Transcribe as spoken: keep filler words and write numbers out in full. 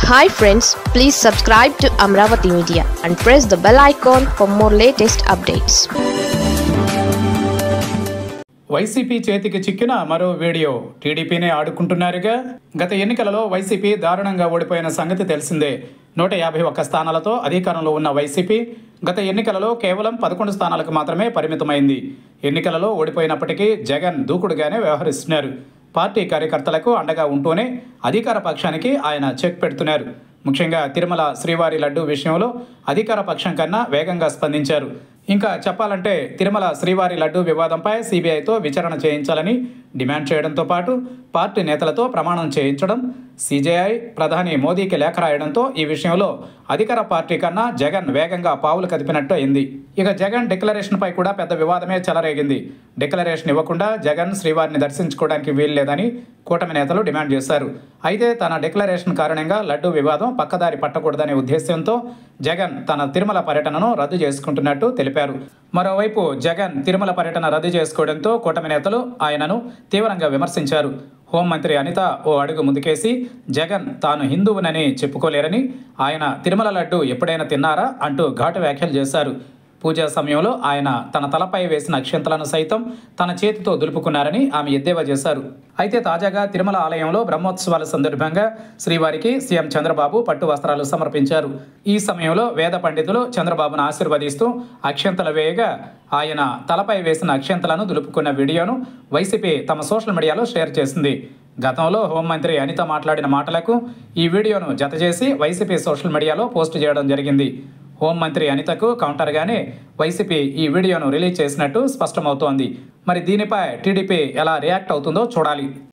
Hi friends, please subscribe to Amravati Media and press the bell icon for more latest updates. YCP చేతికి చిక్కిన మరో video. టీడీపీనే ఆడుకుంటున్నారుగా. గత ఎన్నికలలో YCP దారుణంగా ఓడిపోయిన సంగతి తెలిసిందే. నూట యాభై ఒక్క స్థానాలతో అధికారంలో ఉన్న వైసీపీ గత ఎన్నికలలో కేవలం పదకొండు స్థానాలకు మాత్రమే పరిమితమైంది. ఎన్నికలలో ఓడిపోయినప్పటికీ జగన్ దూకుడుగానే వ్యవహరిస్తున్నారు. పార్టీ కార్యకర్తలకు అండగా ఉంటూనే అధికార పక్షానికి ఆయన చెక్ పెడుతున్నారు. ముఖ్యంగా తిరుమల శ్రీవారి లడ్డూ విషయంలో అధికార పక్షం కన్నా వేగంగా స్పందించారు. ఇంకా చెప్పాలంటే తిరుమల శ్రీవారి లడ్డూ వివాదంపై సిబిఐతో విచారణ చేయించాలని డిమాండ్ చేయడంతో పాటు పార్టీ నేతలతో ప్రమాణం చేయించడం, సిజేఐ ప్రధాని మోదీకి లేఖ రాయడంతో ఈ విషయంలో అధికార పార్టీ కన్నా జగన్ వేగంగా పావులు కదిపినట్టు అయింది. ఇక జగన్ డిక్లరేషన్పై కూడా పెద్ద వివాదమే చెలరేగింది. డిక్లరేషన్ ఇవ్వకుండా జగన్ శ్రీవారిని దర్శించుకోవడానికి వీల్లేదని కూటమి నేతలు డిమాండ్ చేశారు. అయితే తన డిక్లరేషన్ కారణంగా లడ్డూ వివాదం పక్కదారి పట్టకూడదనే ఉద్దేశంతో జగన్ తన తిరుమల పర్యటనను రద్దు చేసుకుంటున్నట్టు తెలిపారు. మరోవైపు జగన్ తిరుమల పర్యటన రద్దు చేసుకోవడంతో కూటమి నేతలు ఆయనను తీవ్రంగా విమర్శించారు. హోంమంత్రి అనిత ఓ అడుగు ముందుకేసి జగన్ తాను హిందువునని చెప్పుకోలేరని, ఆయన తిరుమల లడ్డు ఎప్పుడైనా తిన్నారా అంటూ ఘాటు వ్యాఖ్యలు చేశారు. పూజా సమయంలో ఆయన తన తలపై వేసిన అక్షంతలను సైతం తన చేతితో దులుపుకున్నారని ఆమె ఎద్దేవా చేశారు. అయితే తాజాగా తిరుమల ఆలయంలో బ్రహ్మోత్సవాల సందర్భంగా శ్రీవారికి సీఎం చంద్రబాబు పట్టు వస్త్రాలు సమర్పించారు. ఈ సమయంలో వేద పండితులు చంద్రబాబును ఆశీర్వదిస్తూ అక్షంతలు వేయగా ఆయన తలపై వేసిన అక్షంతలను దులుపుకున్న వీడియోను వైసీపీ తమ సోషల్ మీడియాలో షేర్ చేసింది. గతంలో హోంమంత్రి అనిత మాట్లాడిన మాటలకు ఈ వీడియోను జతచేసి వైసీపీ సోషల్ మీడియాలో పోస్ట్ చేయడం జరిగింది. హోంమంత్రి అనితకు కౌంటర్గానే వైసీపీ ఈ వీడియోను రిలీజ్ చేసినట్టు స్పష్టమవుతోంది. మరి దీనిపై టీడీపీ ఎలా రియాక్ట్ అవుతుందో చూడాలి.